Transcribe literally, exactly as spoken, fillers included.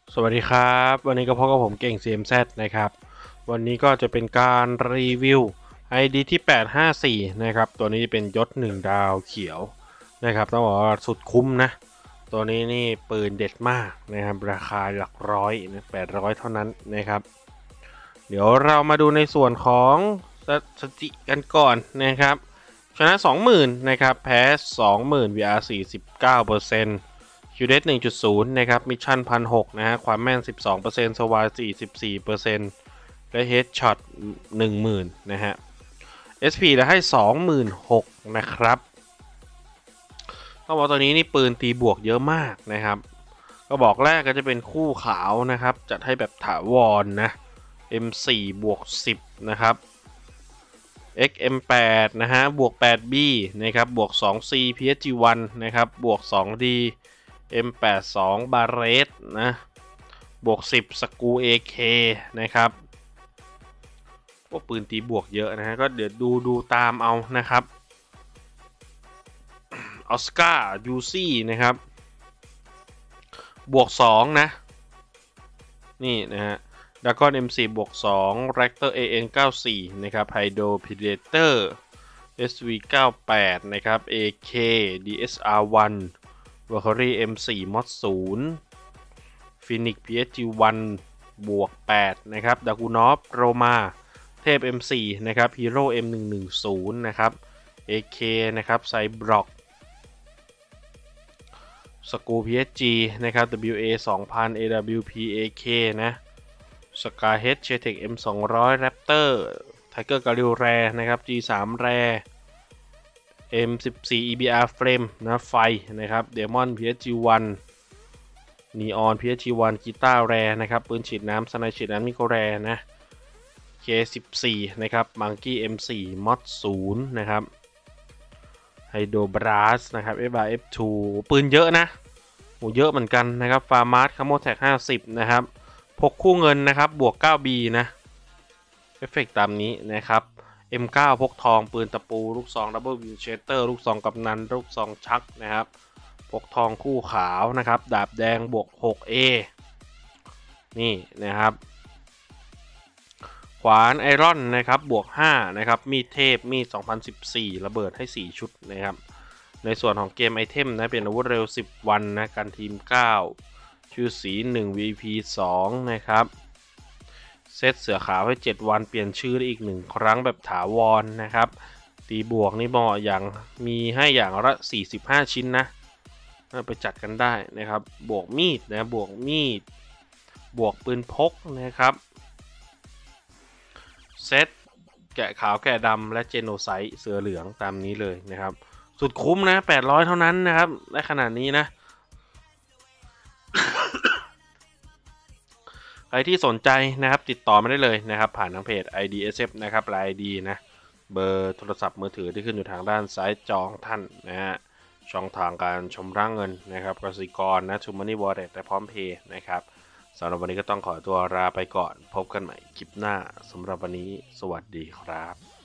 สวัสดีครับวันนี้ก็พบกับผมเก่ง ซี เอ็ม แซด นะครับวันนี้ก็จะเป็นการรีวิว ไอ ดี ที่แปดห้าสี่นะครับตัวนี้เป็นยศหนึ่งดาวเขียวนะครับต้องบอกว่าสุดคุ้มนะตัวนี้นี่ปืนเด็ดมากนะครับราคาหลักร้อยนะแปดร้อยเท่านั้นนะครับเดี๋ยวเรามาดูในส่วนของสถิติกันก่อนนะครับชนะ สองหมื่น นะครับแพ้ สองหมื่น วี อาร์ สี่สิบเก้าเปอร์เซ็นต์คิว ดี เอส หนึ่งจุดศูนย์ นะครับมิชชั่น หนึ่งพันหกร้อย นะฮะความแม่น สิบสองเปอร์เซ็นต์ สวาย สี่สิบสี่เปอร์เซ็นต์ และเฮดช็อต หนึ่งหมื่น นะฮะ เอส พี แล้วให้ สองหมื่นหกพัน นะครับต้องบอกตัวนี้นี่ปืนตีบวกเยอะมากนะครับก็บอกแรกก็จะเป็นคู่ขาวนะครับจัดให้แบบถาวร นะ เอ็ม โฟร์ บวก สิบ นะครับ เอ็กซ์ เอ็ม แปด นะฮะบวก แปด บี นะครับบวก สอง ซี พี เอส จี วัน นะครับบวก สอง ดี เอ็ม แปดสิบสอง บาเรสนะบวก สิบ สกู เอ เค นะครับพวกปืนตีบวกเยอะนะฮะก็เดี๋ยวดูดูตามเอานะครับออสการ์ยูซี่นะครับบวก สอง นะนี่นะฮะดากอน เอ็ม โฟร์ บวก สอง Raptor เอ เอ็น เก้าสิบสี่ นะครับ Hydro Predator เอส วี เก้าสิบแปด นะครับ เอ เค ดี เอส อาร์ วัน Valkyrie เอ็ม โฟร์ mod ศูนย์ Phoenix พี เอส จี วัน บวก แปด นะครับ Dagunov Roma เทพ เอ็ม โฟร์ นะครับ Hero เอ็ม หนึ่งหนึ่งศูนย์ นะครับ เอ เค นะครับ Cybrock สกู พี เอส จี นะครับ ดับเบิลยู เอ สองพัน เอ ดับเบิลยู พี เอ เค นะสกาเฮดเชเทค เอ็ม สองร้อย Raptor Tiger Garil Rare นะครับ จี สาม Rare เอ็ม สิบสี่ อี บี อาร์ Frame นะไฟนะครับ Demon พี เอส จี วัน Neon พี เอส จี วัน กีตาร์แรนะครับปืนฉีดน้ำสไนฉีดน้ำมิโครแรนะ เค สิบสี่ นะครับ Monkey เอ็ม โฟร์ mod ศูนย์ นะครับ Hydro Blast นะครับ เอฟ อาร์ เอฟ ทู ปืนเยอะนะโหเยอะเหมือนกันนะครับ Farmart Camo Tag ห้าสิบ นะครับพกคู่เงินนะครับบวก เก้า บี นะเอฟเฟกต์ตามนี้นะครับ เอ็ม เก้า พกทองปืนตะปูลูกซอง Double Winchester ลูกซองกำนันลูกซองชักนะครับพกทองคู่ขาวนะครับดาบแดงบวก หก เอ นี่นะครับขวานไอรอนนะครับบวก ห้า นะครับมีดเทพมีด สองพันสิบสี่ ระเบิดให้ สี่ ชุดนะครับในส่วนของเกมไอเทมนะเป็นอาวุธเร็ว สิบ วันนะการทีม เก้า ชื่อสี หนึ่ง วี พี สอง นะครับเซตเสือขาวให้ เจ็ด วันเปลี่ยนชื่อได้อีกหนึ่งครั้งแบบถาวร นะครับตีบวกนี่เหมาะอย่างมีให้อย่างละสี่สิบห้าชิ้นนะไปจัดกันได้นะครับบวกมีดนะบวกมีดบวกปืนพกนะครับเซตแกะขาวแกะดำและเจโนไซต์เสือเหลืองตามนี้เลยนะครับสุดคุ้มนะแปดร้อยเท่านั้นนะครับได้ขนาดนี้นะใครที่สนใจนะครับติดต่อมาได้เลยนะครับผ่านทางเพจ ไอ ดี เอส เอฟ นะครับไลน์ ไอ ดี นะเบอร์โทรศัพท์มือถือที่ขึ้นอยู่ทางด้านซ้ายจอของท่านนะฮะช่องทางการชำระเงินนะครับกสิกรนะทูมันนี่วอลเล็ตและพร้อมเพย์นะครับสำหรับวันนี้ก็ต้องขอตัวลาไปก่อนพบกันใหม่คลิปหน้าสำหรับวันนี้สวัสดีครับ